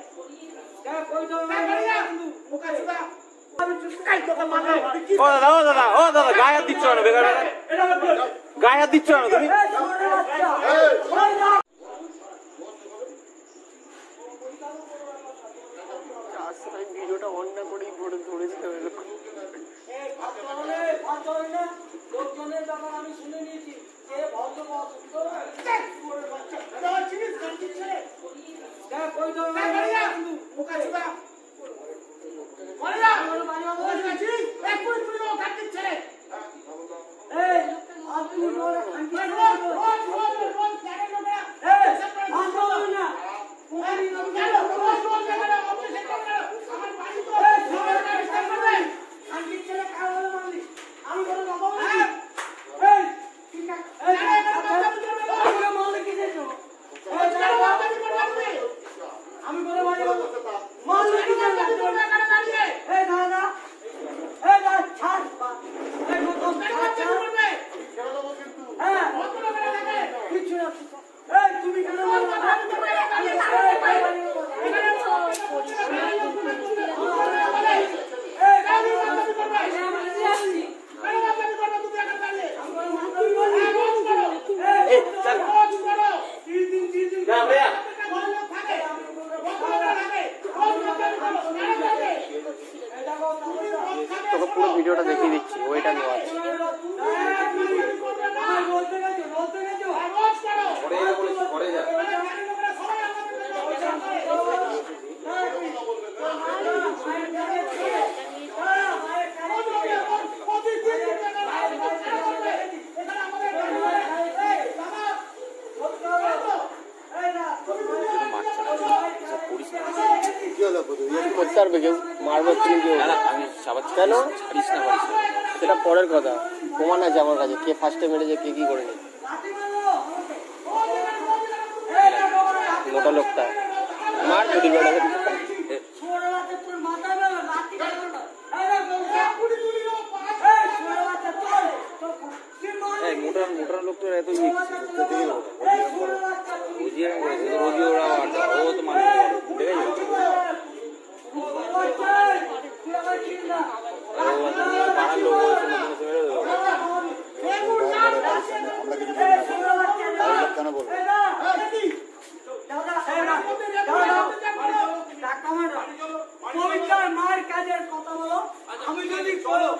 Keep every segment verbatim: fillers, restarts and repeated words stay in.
ও দাদা ও দাদা ও দাদা গায়ে হাত দিচ্ছ না বেকার গায়ে হাত দিচ্ছ না তুমি ভিডিওটা অন না করেই ভরে ধরেছিলাম এরকম লোকজনের ব্যাপার আমি শুনে নিয়েছি যে ভদ্র পুরো ভিডিওটা দেখিয়ে দিচ্ছি ওইটা নেওয়া আছে কেন সেটা পরের কথা প্রমাণ আছে আমার কাছে কে ফার্স্টে মেরেছে কে কি করেছে মোটা লোকটা মার মোটা মোটা লোকটা এত বুঝিয়ে রোগী ওরা ও তো মানুষ দেখে মার কাজের কথা বলো আমি যদি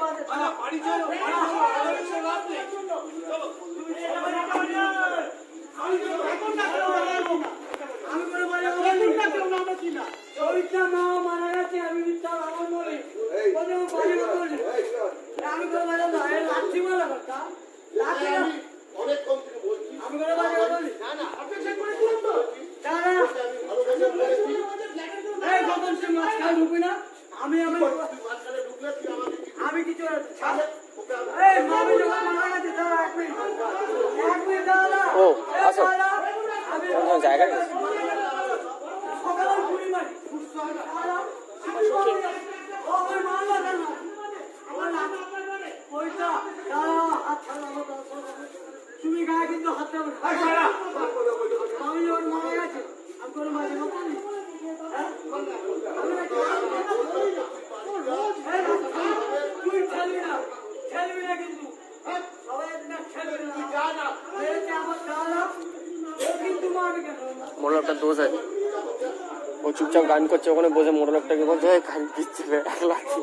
আমি কিছু ও আসো জায়গা তুমি গায়ে কিন্তু হাত আমি যখন মারা গেছে আমি কোনো মাঝে মতো তুই খেলবি না খেলবি না কিন্তু মোটরটা দোষ আছে ও চুপচাপ গান করছে ওখানে বসে মোটরটাকে বলছে গান দিচ্ছে এক লাঠি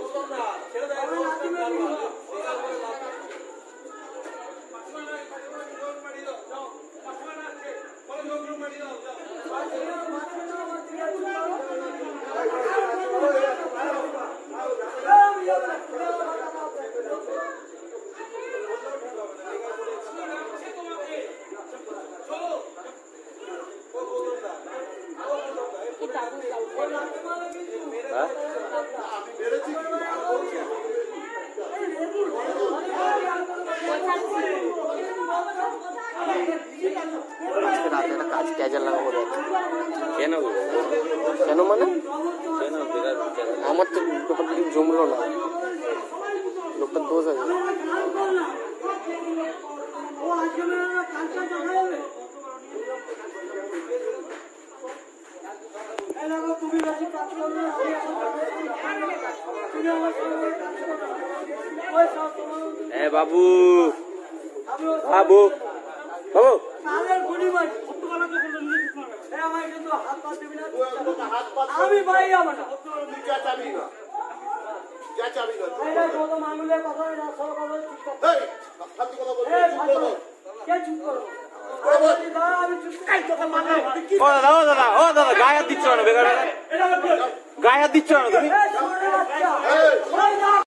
কাজ ক্যাজাল লাগাবো কেন কেন মানে আমার তো ব্যাপারটা জমলো না লোকটার দোষ আছে তুমি বেশি কাজ করবে তুমি আমার এ বাবু বাবু বাবু আমি ভাই আমার মামুলের কথা চুপ করো ও দাদা ও দাদা ও দাদা গায়ে হাত দিচ্ছ না বেকার গায়ে হাত দিচ্ছ না তুমি